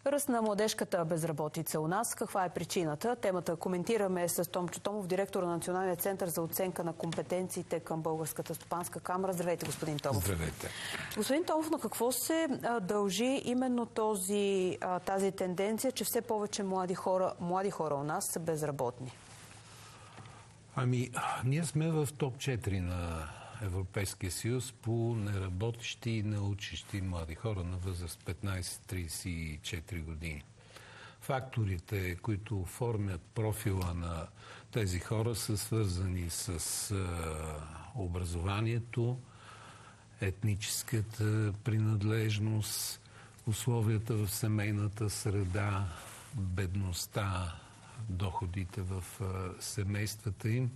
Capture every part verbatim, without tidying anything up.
Ръст на младежката безработица у нас. Каква е причината? Темата коментираме с Томчо Томов, директор на Националния център за оценка на компетенциите към Българската стопанска камара. Здравейте, господин Томов. Здравейте. Господин Томов, на какво се дължи именно този, тази тенденция, че все повече млади хора, млади хора у нас са безработни? Ами, ние сме в топ четири на Европейския съюз по неработещи и неучещи млади хора на възраст петнайсет до трийсет и четири години. Факторите, които оформят профила на тези хора, са свързани с е, образованието, етническата принадлежност, условията в семейната среда, бедността, доходите в е, семействата им,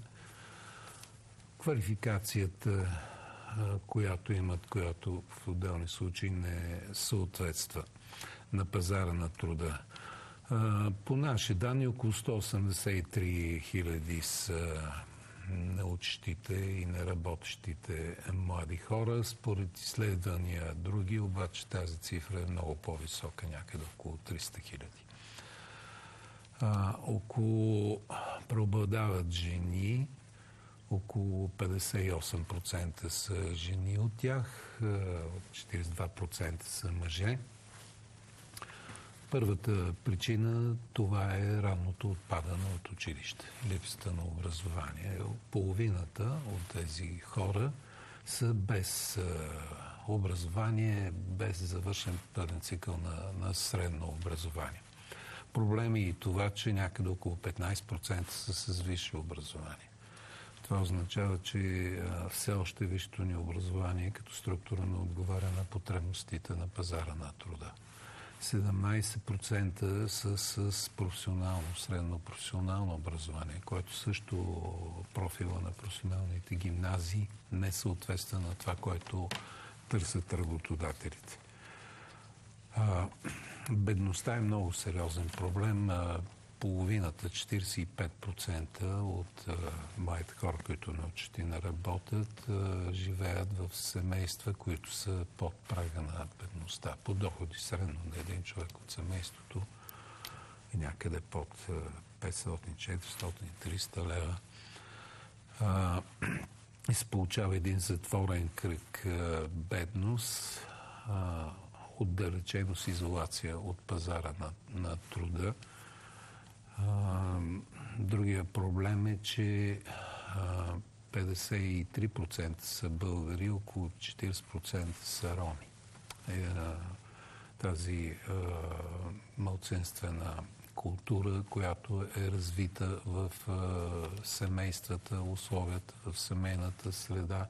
квалификацията, която имат, която в отделни случаи не съответства на пазара на труда. По наши данни около сто осемдесет и три хиляди са неучещите и неработещите млади хора. Според изследвания други, обаче тази цифра е много по-висока, някъде около триста хиляди. Около преобладават жени, около петдесет и осем процента са жени от тях, четирийсет и два процента са мъже. Първата причина това е ранното отпадане от училище, липсата на образование. Половината от тези хора са без образование, без завършен пълен цикъл на, на средно образование. Проблем е и това, че някъде около петнайсет процента са с висше образование. Това означава, че все още висшето ни образование като структура не отговаря на потребностите на пазара на труда. седемнайсет процента са с професионално, средно професионално образование, което също профила на професионалните гимназии не съответства на това, което търсят работодателите. Бедността е много сериозен проблем. Половината, четирийсет и пет процента от младите хора, които научат и не работят, живеят в семейства, които са под прага на бедността. По доходи средно на един човек от семейството и някъде под петстотин, четиристотин, триста лева. И се получава един затворен кръг бедност, отдалеченост, изолация от пазара на, на труда. Другия проблем е, че петдесет и три процента са българи, около четирийсет процента са роми. Тази малцинствена култура, която е развита в семействата, условията в семейната среда,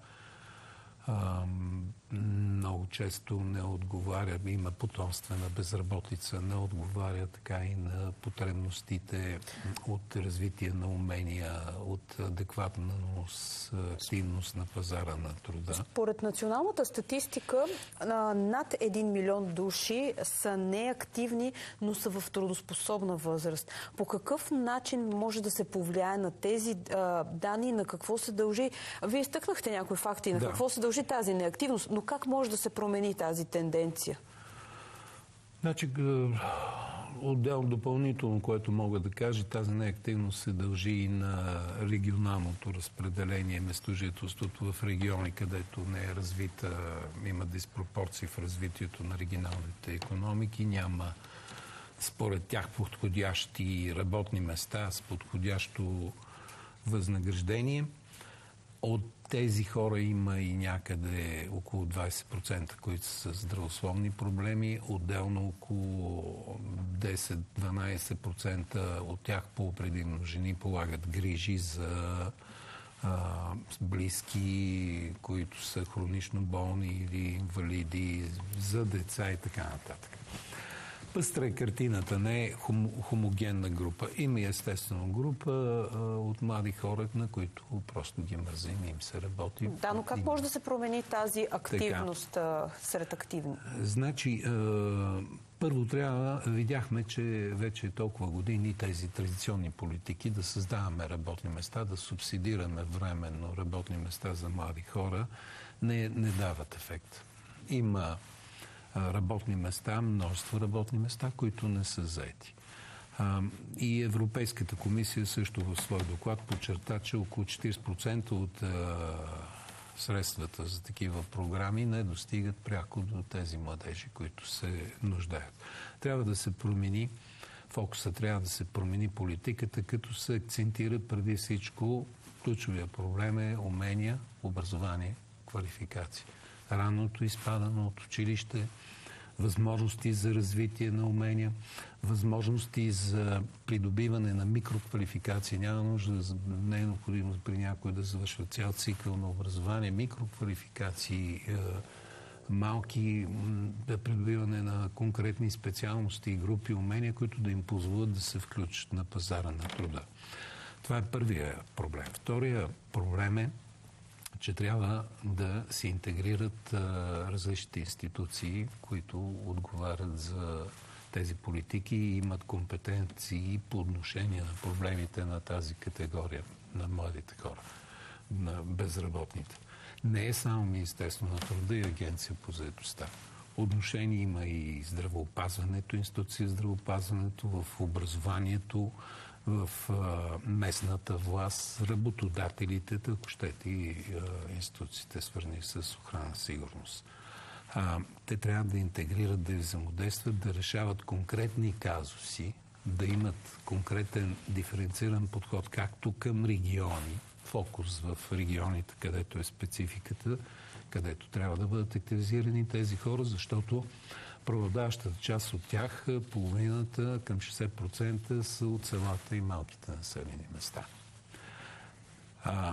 много често не отговаря, има потомствена безработица, не отговаря така и на потребностите от развитие на умения, от адекватност, активност на пазара на труда. Според националната статистика, над един милион души са неактивни, но са в трудоспособна възраст. По какъв начин може да се повлияе на тези данни, на какво се дължи? Вие изтъкнахте някои факти, на да. какво се дължи тази неактивност, но как може да се промени тази тенденция? Значи, отделно допълнително, което мога да кажа, тази неактивност се дължи и на регионалното разпределение, местожителството в региони, където не е развита, има диспропорции в развитието на регионалните икономики, няма според тях подходящи работни места с подходящо възнаграждение. От тези хора има и някъде около двайсет процента, които са с здравословни проблеми. Отделно около десет до дванайсет процента от тях, по-предимно жени, полагат грижи за а, близки, които са хронично болни или инвалиди, за деца и така нататък. Пъстра е картината, не е хом, хомогенна група. Има естествено група а, от млади хора, на които просто ги мързим, им се работи. Да, но как и... може да се промени тази активност така, сред активни? Значи, а, първо трябва, видяхме, че вече толкова години тези традиционни политики да създаваме работни места, да субсидираме временно работни места за млади хора, не, не дават ефект. Има работни места, множество работни места, които не са заети. И Европейската комисия също в свой доклад подчерта, че около четирийсет процента от средствата за такива програми не достигат пряко до тези младежи, които се нуждаят. Трябва да се промени фокуса, трябва да се промени политиката, като се акцентира преди всичко. Ключовия проблем е умения, образование, квалификация. Ранното изпадане от училище, възможности за развитие на умения, възможности за придобиване на микроквалификации. Няма нужда, не е необходимо при някой да завършва цял цикъл на образование. Микроквалификации, малки, придобиване на конкретни специалности и групи умения, които да им позволят да се включат на пазара на труда. Това е първия проблем. Втория проблем е, че трябва да се интегрират а, различните институции, които отговарят за тези политики и имат компетенции по отношение на проблемите на тази категория на младите хора, на безработните. Не е само Министерство на труда и Агенция по заетостта. Отношение има и здравеопазването, институция здравеопазването, в образованието, в а, местната власт, работодателите, ако щете и а, институциите, свързани с охрана сигурност. А, те трябва да интегрират, да взаимодействат, да решават конкретни казуси, да имат конкретен диференциран подход, както към региони, фокус в регионите, където е спецификата, където трябва да бъдат активизирани тези хора, защото преобладаващата част от тях, половината към шейсет процента са от селата и малките населени места. А,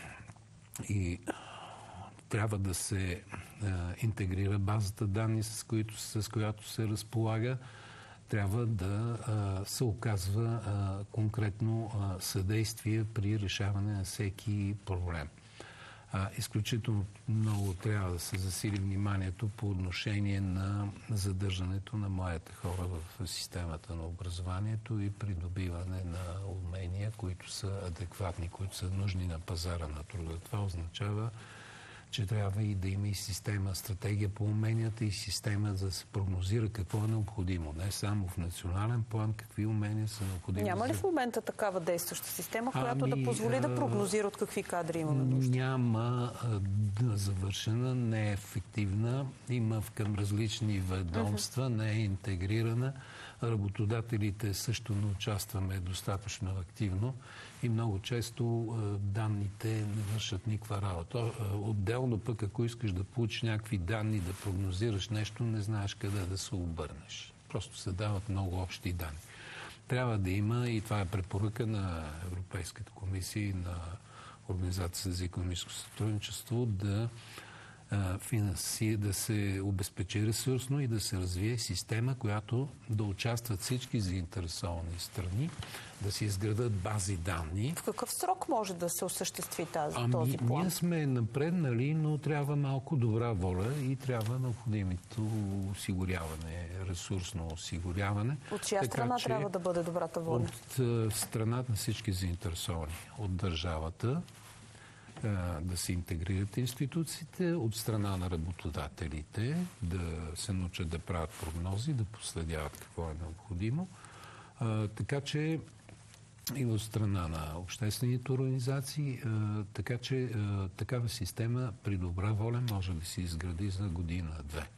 и трябва да се а, интегрира базата данни, с, които, с която се разполага. Трябва да а, се оказва а, конкретно а, съдействие при решаване на всеки проблем. А, изключително много трябва да се засили вниманието по отношение на задържането на младите хора в системата на образованието и придобиване на умения, които са адекватни, които са нужни на пазара на труда. Това означава, че трябва и да има и система, стратегия по уменията и система за да се прогнозира какво е необходимо. Не само в национален план, какви умения са необходими. Няма ли за... в момента такава действаща система, която ами, да позволи да прогнозира от какви кадри имаме нужда? Няма а, завършена, не е ефективна. Има към различни ведомства, не е интегрирана. Работодателите също не участваме достатъчно активно и много често а, данните не вършат никаква работа. А, отделно пък, ако искаш да получиш някакви данни, да прогнозираш нещо, не знаеш къде да се обърнеш. Просто се дават много общи данни. Трябва да има, и това е препоръка на Европейската комисия и на Организацията за икономическо сътрудничество, да финанси, да се обезпечи ресурсно и да се развие система, която да участват всички заинтересовани страни, да се изградат бази данни. В какъв срок може да се осъществи тази, ами, този план? Ние сме напреднали, но трябва малко добра воля и трябва необходимото осигуряване, ресурсно осигуряване. От чия така, страна че, трябва да бъде добрата воля? От страната на всички заинтересовани. От държавата, да се интегрират институциите, от страна на работодателите, да се научат да правят прогнози, да последяват какво е необходимо. А, така че и от страна на обществените организации, а, така че а, такава система при добра воля може да се изгради за година-две.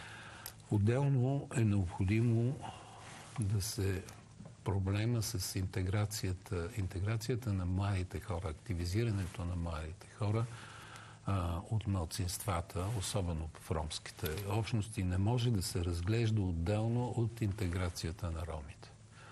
Отделно е необходимо да се проблема с интеграцията, интеграцията на младите хора, активизирането на младите хора а, от малцинствата, особено в ромските общности, не може да се разглежда отделно от интеграцията на ромите.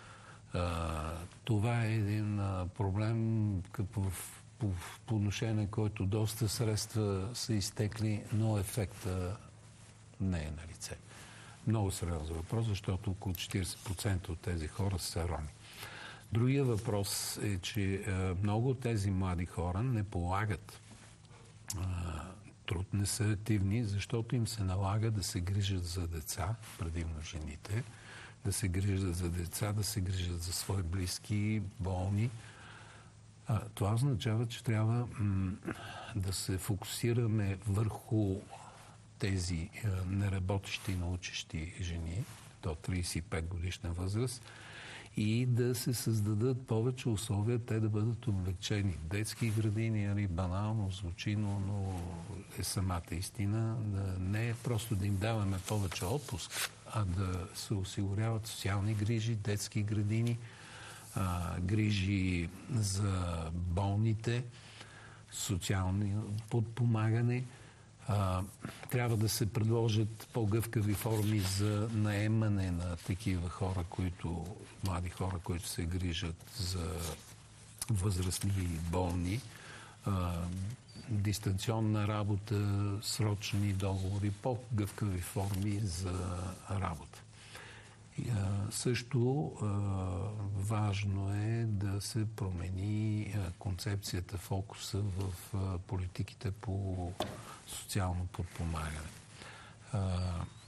А, това е един а, проблем по, по, по отношение на който доста средства са изтекли, но ефекта не е на лице. Много сериозен въпрос, защото около четирийсет процента от тези хора са роми. Другия въпрос е, че е, много от тези млади хора не полагат е, труд, не са активни, защото им се налага да се грижат за деца, предимно жените, да се грижат за деца, да се грижат за свои близки, болни. А, това означава, че трябва м- да се фокусираме върху тези неработещи и научещи жени до тридесет и пет годишна възраст и да се създадат повече условия те да бъдат облегчени. Детски градини, нали, банално звучи, но, но е самата истина. Да не е просто да им даваме повече отпуск, а да се осигуряват социални грижи, детски градини, а, грижи за болните, социални подпомагане. А, трябва да се предложат по-гъвкави форми за наемане на такива хора, които, млади хора, които се грижат за възрастни и болни. А, дистанционна работа, срочни договори, по-гъвкави форми за работа. И, а, също а, важно е да се промени а, концепцията, фокуса в а, политиките по социално подпомагане. А,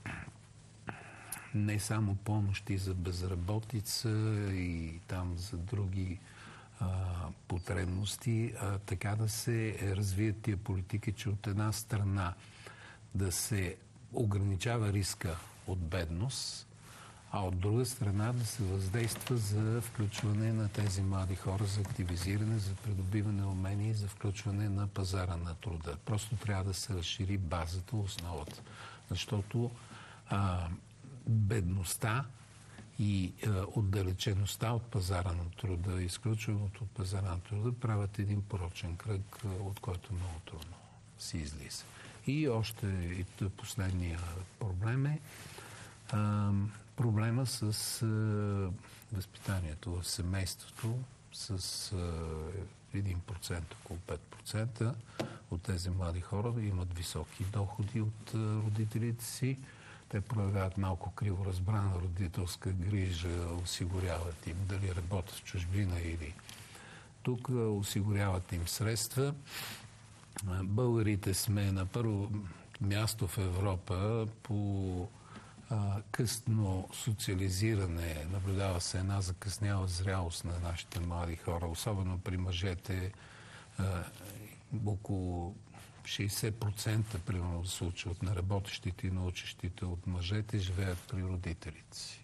не само помощи за безработица и там за други а, потребности, а така да се развият тия политики, че от една страна да се ограничава риска от бедност, а от друга страна да се въздейства за включване на тези млади хора, за активизиране, за придобиване умения и за включване на пазара на труда. Просто трябва да се разшири базата, основата. Защото а, бедността и а, отдалечеността от пазара на труда, изключването от пазара на труда правят един порочен кръг, от който много трудно се излиза. И още и последния проблем е а, проблема с а, възпитанието в семейството, с а, един процент, около пет процента от тези млади хора имат високи доходи от а, родителите си. Те проявяват малко криво разбрана родителска грижа, осигуряват им дали работят в чужбина или тук, осигуряват им средства. Българите сме на първо място в Европа по а, късно социализиране. Наблюдава се една закъсняла зрялост на нашите млади хора, особено при мъжете. А, около шейсет процента примерно се случва от неработещите и научещите от мъжете живеят при родителите си.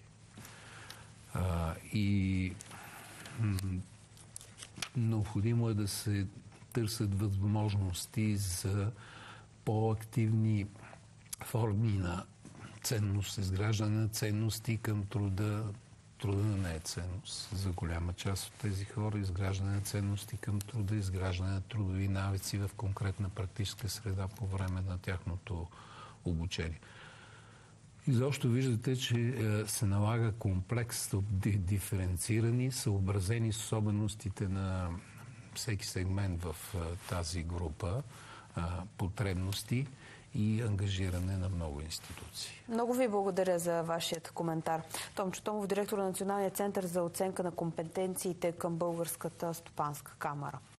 А, и м- необходимо е да се търсят възможности за по-активни форми на ценност, изграждане на ценности към труда. Труда не е ценност за голяма част от тези хора. Изграждане на ценности към труда, изграждане на трудови навици в конкретна практическа среда по време на тяхното обучение. Изобщо виждате, че се налага комплекс от диференцирани, съобразени с особеностите на всеки сегмент в тази група потребности и ангажиране на много институции. Много ви благодаря за вашият коментар. Томчо Томов, директор на Националния център за оценка на компетенциите към Българската стопанска камара.